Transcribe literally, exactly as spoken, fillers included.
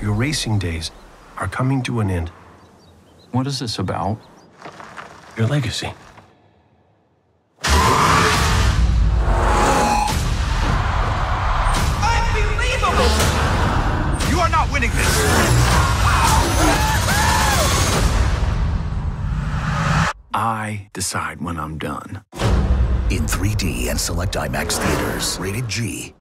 Your racing days are coming to an end. What is this about? Your legacy. Unbelievable! You are not winning this! I decide when I'm done. In three D and select IMAX theaters. Rated G.